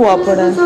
हुआ पड़ा है।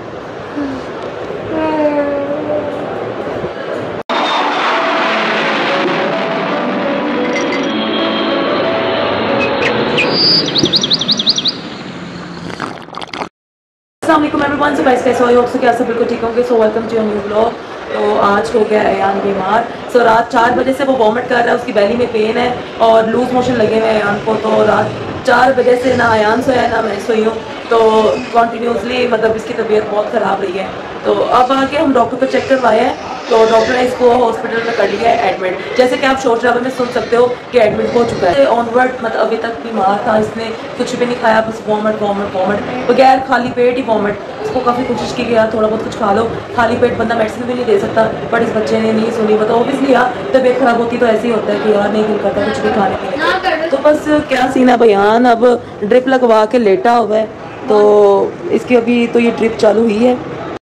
अस्सलाम वालेकुम एवरीवन, सो गाइस कैसे हो? आई होप सो कि आप सब बिल्कुल ठीक होंगे। So welcome to your new vlog. तो आज हो गया अयान बीमार। सो रात 4 बजे से वो वॉमिट कर रहा है, उसकी बैली में पेन है और लूज मोशन लगे हुए हैं अयान को। तो रात 4 बजे से ना अयान सोया है ना मैं सोई हूँ। तो कॉन्टीन्यूसली मतलब इसकी तबीयत बहुत ख़राब रही है। तो अब आके हम डॉक्टर को चेक करवाए हैं, तो डॉक्टर ने इसको हॉस्पिटल में कर लिया है एडमिट। जैसे कि आप शोर शराबे में सुन सकते हो कि एडमिट हो चुका है। ऑनवर्ड मतलब अभी तक बीमार था, इसने कुछ भी नहीं खाया, बस वॉमिट वॉमिट वॉमिट बगैर खाली पेट ही वॉमिट। इसको काफ़ी कोशिश की गया थोड़ा बहुत कुछ खा लो, खाली पेट बंदा मेडिसिन भी नहीं दे सकता, बट इस बच्चे ने नहीं सुनी। मतलब ऑब्वियसली यार तबीयत खराब होती तो ऐसे ही होता है कि यार नहीं दिल करता कुछ भी खाने पीने। तो बस क्या सीन है बयान, अब ड्रिप लगवा के लेटा हुआ है। तो इसकी अभी तो ये ड्रिप चालू हुई है।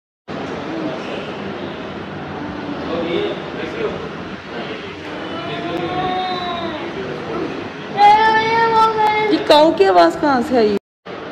ये काऊ की आवाज़ कहाँ से आई?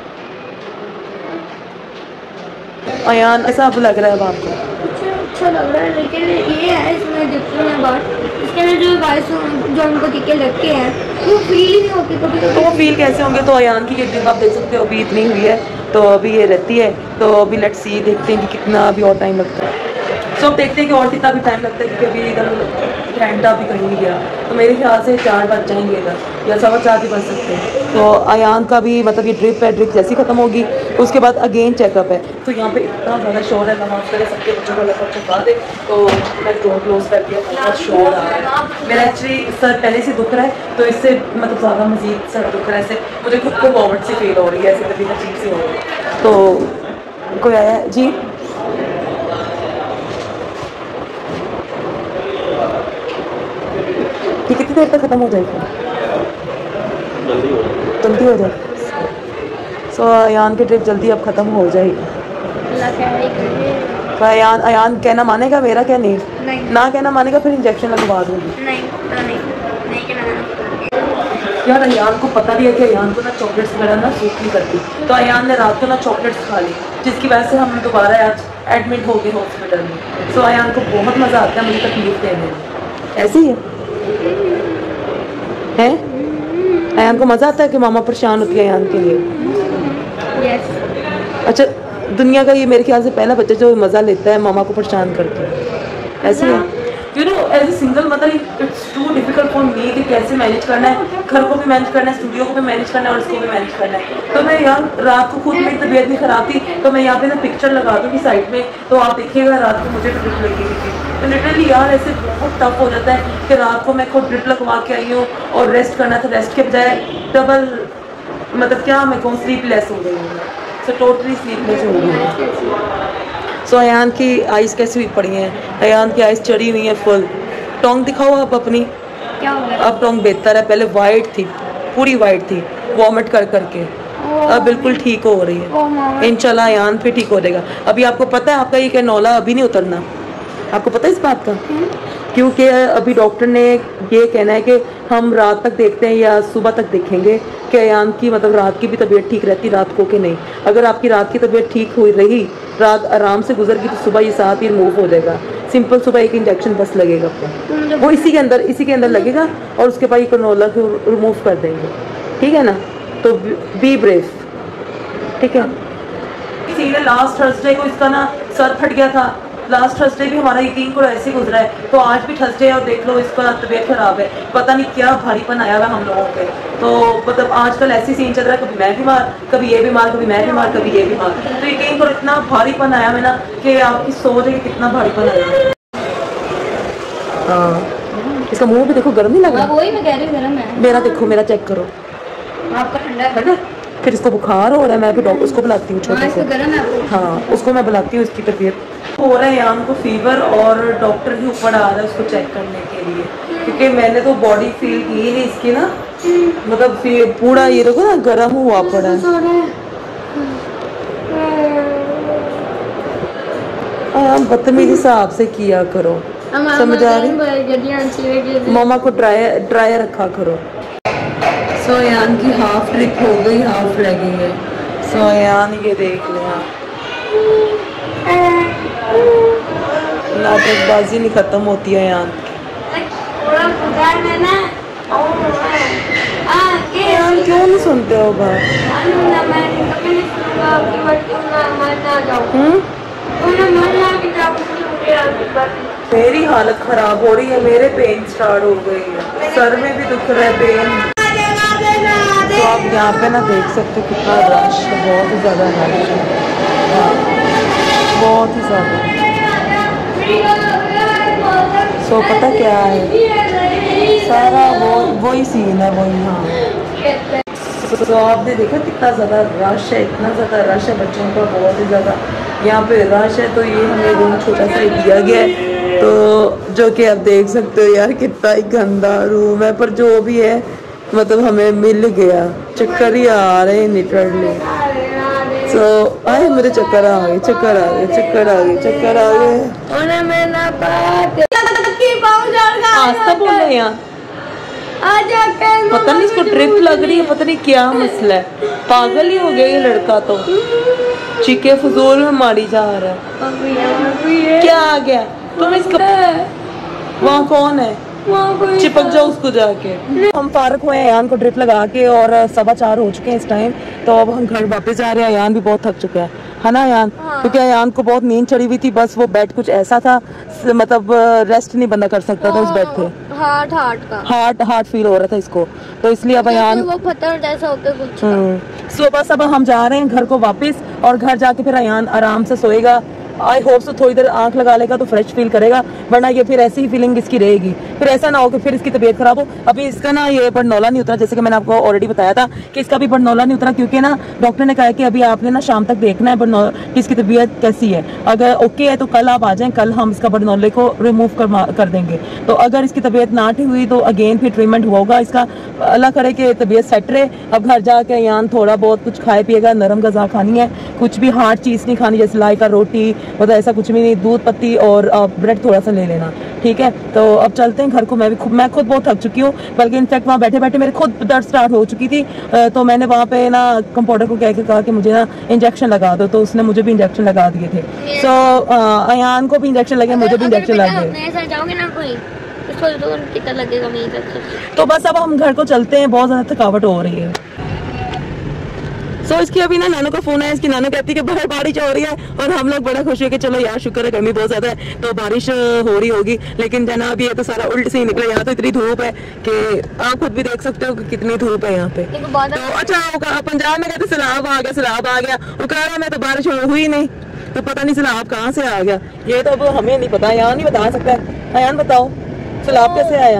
अयान ऐसा अब लग रहा है अब आपको? अच्छा लग रहा है, लेकिन ये है इसमें डिफरेंट बात, इसके अंदर जो गाइस जो उनको टीके लगते हैं वो फील ही नहीं होती कभी कभी। तो वो फील कैसे होंगे? तो अयान की किडनी आप देख सकते हो अभी इतनी हुई है, तो अभी ये रहती है। तो अभी लेट्स सी, देखते हैं कि कितना अभी और टाइम लगता है। सो अब देखते हैं कि और कितना भी टाइम लगता है, क्योंकि अभी इधर घंटा भी कहीं नहीं गया। तो मेरे ख्याल से 4 बज जाएंगे इधर, या 4:15 भी बज सकते हैं। तो अयान का भी मतलब ये ड्रिप है, ड्रिप जैसी ख़त्म होगी उसके बाद अगेन चेकअप है। तो यहाँ पे इतना ज़्यादा शोर है, नमाज करे सबके बच्चों को लगभग चुका दे। तो मैं डोर क्लोज कर दिया, बहुत शोर आ रहा है। मेरा एक्चुअली सर पहले से दुख रहा है, तो इससे मतलब ज़्यादा मजीद सर दुख रहा है। इससे मुझे खुद को वॉमिट से फील हो रही है, ऐसे तबीयत अजीब सी हो रही है। तो कोई आया है जी? ये कितनी देर तक ख़त्म हो जाएगी? जल्दी हो जाए। सो अयान की ट्रिप जल्दी अब ख़त्म हो जाएगी। तो अयान कहना मानेगा मेरा? क्या नहीं ना कहना मानेगा, फिर इंजेक्शन लगवा दूँगी। यार अयान को पता भी है कि अयान को ना चॉकलेट्स वगैरह ना सूट नहीं करती, तो अयान ने रात को ना चॉकलेट्स खा ली, जिसकी वजह से हम दोबारा आज एडमिट हो गए हॉस्पिटल में। सो अयान को बहुत मज़ा आता है मुझे तकलीफ देने में। ऐसे ही है अयान को मज़ा आता है कि मामा परेशान होती है अयान के लिए। अच्छा, दुनिया का ये मेरे ख्याल से पहला बच्चा जो मज़ा लेता है मामा को परेशान करके। ऐसे है you know, as a single mother it's too difficult for me कि कैसे मैनेज करना है, घर को भी मैनेज करना है, स्टूडियो को भी मैनेज करना है और इसको भी मैनेज करना है। तो मैं यार रात को खुद मेरी तबीयत नहीं खराब थी, तो मैं यहाँ पे ना पिक्चर लगा दूँगी साइड में, तो आप देखिएगा रात को मुझे भी ड्रिप लगी हुई थी। तो लिटरली यार ऐसे बहुत टफ हो जाता है कि रात को मैं खुद ड्रिप लगवा के आई हूँ और रेस्ट करना था, रेस्ट के बजाय डबल मतलब क्या मैं कहूँ स्लीपलेस हो गई हूँ। सो टोटली स्लीपलेस हो गई हूँ। सो अयान की आइज़ कैसी हुई पड़ी हैं? अयान की आइज़ चढ़ी हुई है फुल। टोंग दिखाओ आप अपनी। क्या हो गया? अब टोंग बेहतर है, पहले वाइट थी, पूरी वाइट थी वॉमिट कर करके, अब बिल्कुल ठीक हो रही है। इंशाल्लाह अयान फिर ठीक हो जाएगा। अभी आपको पता है आपका ये कैनोला अभी नहीं उतरना, आपको पता है इस बात का? क्योंकि अभी डॉक्टर ने ये कहना है कि हम रात तक देखते हैं या सुबह तक देखेंगे कि अयान की मतलब रात की भी तबीयत ठीक रहती रात को कि नहीं। अगर आपकी रात की तबीयत ठीक हुई रही, रात आराम से गुजर गई, तो सुबह ये साथ ही रिमूव हो जाएगा। सिंपल सुबह एक इंजेक्शन बस लगेगा आपको, वो इसी के अंदर लगेगा और उसके बाद ये कैनोला को रिमूव कर देंगे। ठीक है ना? तो बी ब्रेव, ठीक है? इसीलिए लास्ट थर्सडे को इसका ना सर फट गया था। लास्ट थर्सडे भी हमारा यकीन को ऐसे गुजरा है, तो आज भी थर्सडे है और देख लो इसका तबीयत खराब है, पता नहीं क्या भारीपन आया हुआ हम लोगों पे। तो मतलब आजकल ऐसी सीन चल रहा है, कभी मैं बीमार, कभी ये बीमार, कभी मैं बीमार, कभी ये बीमार। तो यकीन करो इतना भारीपन आया है ना कि आपकी सोच है कि कितना भारीपन आया है। हाँ, इसका मुंह भी देखो गर्म नहीं लग रहा? वही मैं कह रही हूं गर्म है। मेरा देखो, मेरा चेक करो, आपका ठंडा है। फिर इसको बुखार हो रहा है, मैं भी डॉक्टर उसको बुलाती हूँ छोटे से। गर्म है। हाँ, उसको मैं बुलाती हूँ, इसकी तबीयत हो रहा है यान को फीवर, और डॉक्टर भी ऊपर आ रहा है उसको चेक करने के लिए, क्योंकि मैंने तो बॉडी फील की नहीं इसकी ना, मतलब पूरा ये देखो ना गर्म हुआ पड़ा है। बदतमीजी हिसाब से किया करो, समझ आ रही? मामा को ड्राई रखा करो। सो यान की हाफ ट्रिप हो गई, हाफ रह गई है। सो अयान ये देख लें आप, नाटकबाजी नहीं खत्म होती है अयान। अयान क्यों नहीं सुनते हो बात? मेरी हालत खराब हो रही है, मेरे पेन स्टार्ट हो गई है, सर में भी दुख रहा है, पेन। तो आप यहाँ पे ना देख सकते हो कितना रश है, बहुत ही ज़्यादा रश है, बहुत ही ज़्यादा। सो पता क्या है, सारा वही सीन है, वही। हाँ, तो आपने देखा कितना ज़्यादा रश है, इतना ज़्यादा रश है बच्चों का, बहुत ही ज़्यादा यहाँ पे रश है। तो ये हमें रूम छोटा सा ही दिया गया है, तो जो कि आप देख सकते हो यार कितना ही गंदा रूम है, पर जो भी है मतलब हमें मिल गया। चक्कर ही आ रहे हैं लिटरली। तो आए मुझे चक्कर आ गए, चक्कर आ गए, चक्कर आ गए, चक्कर आ गए। आस्था बोल रहे हैं, पता नहीं इसको ट्रिप लग रही है, पता नहीं क्या मसला है, पागल ही हो गया ये लड़का। तो चीखे फजूल में मारी जा रहा है। क्या आ गया तुम इसका? वहाँ कौन है? चिपक जाओ उसको जाके। हम पार्क हुए अयान को ड्रिप लगा के और 4:15 हो चुके हैं इस टाइम। तो अब हम घर वापस जा रहे हैं। अयान भी बहुत थक चुका है ना अयान? हाँ। क्योंकि अयान को बहुत नींद चढ़ी हुई थी, बस वो बेड कुछ ऐसा था, मतलब रेस्ट नहीं बंदा कर सकता था उस बेड पे। हार्ट फील हो रहा था इसको, तो इसलिए अब अयान वो पत्थर जैसा होता है कुछ। सो बस अब हम जा रहे हैं घर को वापस, और घर जाके फिर अयान आराम से सोएगा। आई होप सो थोड़ी देर आंख लगा लेगा तो फ्रेश फील करेगा, वरना ये फिर ऐसी ही फीलिंग इसकी रहेगी। फिर ऐसा ना हो कि फिर इसकी तबीयत खराब हो। अभी इसका ना ये बरनौला नहीं उतरा, जैसे कि मैंने आपको ऑलरेडी बताया था कि इसका भी बरनौला नहीं उतरा, क्योंकि ना डॉक्टर ने कहा कि अभी आपने ना शाम तक देखना है बरनौला कि इसकी तबीयत कैसी है। अगर ओके है तो कल आप आ जाएं, कल हम इसका बरनौले को रिमूव कर देंगे। तो अगर इसकी तबीयत ना ठीक हुई तो अगेन फिर ट्रीटमेंट होगा इसका। अल्लाह करे कि तबीयत सेट रहे। अब घर जाके अयान थोड़ा बहुत कुछ खाए पिएगा, नरम गज़ा खानी है, कुछ भी हार्ड चीज़ नहीं खानी, जैसे लाई का रोटी मतलब ऐसा कुछ भी नहीं, दूध पत्ती और ब्रेड थोड़ा सा ले लेना, ठीक है। तो अब चलते हैं घर को। मैं खुद बहुत थक चुकी हूँ, बल्कि इनफैक्ट वहाँ बैठे बैठे मेरे खुद दर्द स्टार्ट हो चुकी थी। तो मैंने वहाँ पे ना कंपाउंडर को कह के कहा कि मुझे ना इंजेक्शन लगा दो, तो उसने मुझे भी इंजेक्शन लगा दिए थे। सो अयान को भी इंजेक्शन लगे, मुझे भी इंजेक्शन लगे। तो बस अब हम घर को चलते हैं, बहुत ज़्यादा थकावट हो रही है। इसकी अभी ना नानू का फोन है, इसकी नानू कहती है कि बाहर बारिश हो रही है, और हम लोग बड़ा खुश है कि चलो यार शुक्र है गर्मी बहुत ज्यादा है तो बारिश हो रही होगी। लेकिन जनाब ये तो सारा उल्ट से ही निकला। यहाँ तो इतनी धूप है कि आप खुद भी देख सकते हो कि कितनी धूप है यहाँ पे। तो अच्छा पंजाब में कहते सैलाब आ गया, सैलाब आ गया, उकाड़ा में तो बारिश हुई नहीं, तो पता नहीं सैलाब कहाँ से आ गया, ये तो अब हमें नहीं पता। अयान नहीं बता सकता है। अयान बताओ सैलाब कैसे आया?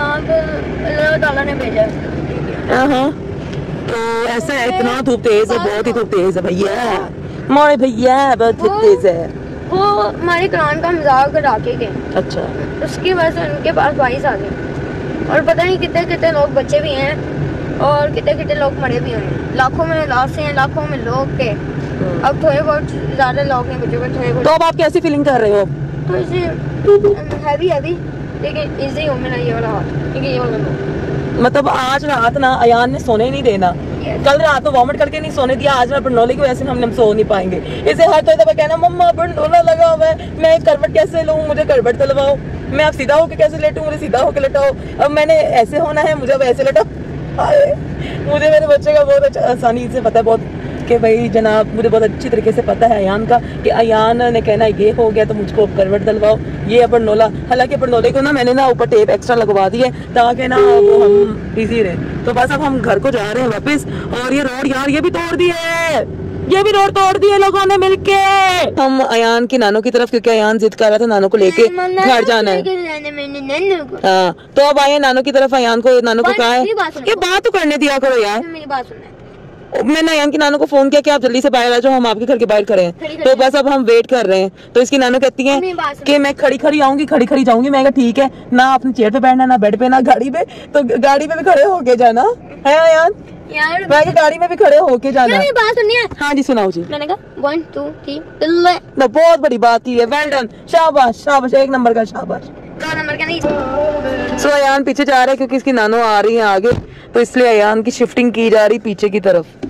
हाँ तो ऐसा है, इतना धूप तेज है, बहुत ही धूप तेज है भैया, मोरे भैया बहुत धूप तेज है। वो हमारे कुरान का मजाक उड़ा के गए। अच्छा, उसकी वजह से उनके पास बारिश आ गई, और पता नहीं कितने कितने लोग बच्चे भी हैं और कितने कितने लोग मरे भी हैं। लाखों में लाशें हैं, लाखों में लोग थे। अब थोड़े बहुत ज्यादा लोग हैं बच्चों के, थोड़े बहुत। तो अब आप कैसी फीलिंग कर रहे हो? तो इसे हैवी लेकिन इजी हो मेरा ये वाला हाथ, क्योंकि ये वाला मतलब आज रात ना अयान ने सोने नहीं देना। कल रात तो वॉमिट करके नहीं सोने दिया, आज ना बरनौले की वजह से हम सो नहीं पाएंगे। इसे हर दफा कहना मम्मा बरनौला लगा हुआ है, मैं करवट कैसे लूँ, मुझे करवट दिलवाओ, मैं अब सीधा होके कैसे लेटूं, मुझे सीधा होके लेटाओ, अब मैंने ऐसे होना है, मुझे अब ऐसे लेटाओ। मुझे मेरे बच्चे का बहुत आसानी से पता है बहुत कि भाई जनाब, मुझे बहुत अच्छी तरीके से पता है अयान का कि अयान ने कहना ये हो गया तो मुझको करवट दिलवाओ, ये बरनौला। हालांकि बरनौले को ना मैंने ना ऊपर टेप एक्स्ट्रा लगवा दी है ताकि ना वो हम इजी रहे। तो बस अब हम घर को जा रहे हैं वापस। और ये रोड यार ये भी तोड़ दी है, ये भी रोड तोड़ दी है लोगों ने मिलके। हम अयान की नानों की तरफ, क्योंकि अयान जिद कर रहा था नानों को लेके घर जाना है। हाँ तो अब आए नानों की तरफ। अयान को नानों को कहा है ये बात तो करने दिया करो यार, मेरी बात सुनो। मैंने अयान की नानू को फोन किया कि आप जल्दी से बाहर आ जाओ, हम आपके घर के बाहर खड़े हैं। तो बस अब हम वेट कर रहे हैं। तो इसकी नानू कहती है कि मैं खड़ी खड़ी आऊंगी, खड़ी खड़ी जाऊंगी। मैं ठीक है ना, अपनी चेयर पे बैठना, ना बेड पे, ना गाड़ी पे, तो गाड़ी पे भी खड़े होके जाना है अयान यार, मैं गाड़ी में भी खड़े होके जाना। बात सुनिए। हाँ जी सुनाओ जी। मैंने कहा 1 2 3 ना, बहुत बड़ी बात की है, वेल डन, शाबाश शाबाश, 1 नंबर का शाबाश। 2 नंबर का नहीं। सो अयान पीछे जा रहा है क्योंकि इसकी नानो आ रही है आगे, तो इसलिए अयान की शिफ्टिंग की जा रही पीछे की तरफ।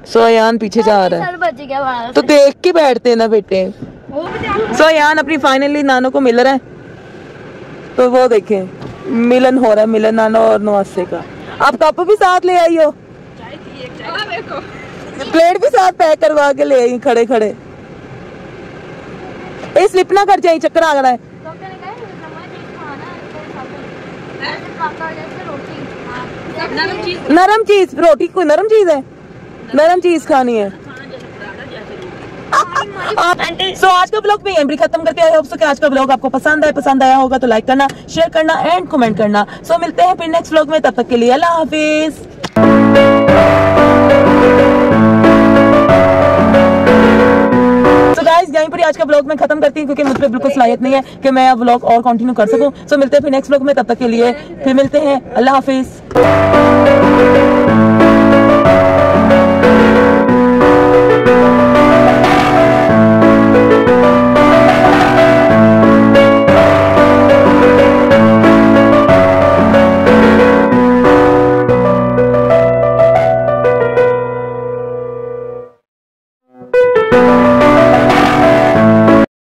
सो अयान पीछे जा रहा है, सर बच गया हमारा। तो देख के बैठते हैं ना बेटे। सो अयान अपनी फाइनली नानो को मिल रहा है, तो वो देखें मिलन हो रहा है, मिलन नानो और नवासे का। आप कप भी साथ ले आई हो, प्लेट भी साथ पैक करवा के ले आई खड़े खड़े। ए स्लिप ना कर जाए, चक्कर आ रहा है। नरम चीज, रोटी कोई नरम चीज है, नरम चीज खानी है। सो आज का ब्लॉग में यहीं खत्म करते हैं। होप सो कि आज का ब्लॉग आपको पसंद आया होगा तो लाइक करना, शेयर करना एंड कमेंट करना। सो मिलते हैं फिर नेक्स्ट ब्लॉग में, तब तक के लिए अल्लाह हाफिज। तो गाइस यहीं पर आज का ब्लॉग मैं खत्म करती हूँ, क्योंकि मुझ पे बिल्कुल सलाहियत नहीं है कि मैं अब ब्लॉग और कंटिन्यू कर सकूं। सो मिलते हैं फिर नेक्स्ट ब्लॉग में, तब तक के लिए फिर मिलते हैं, अल्लाह हाफिज।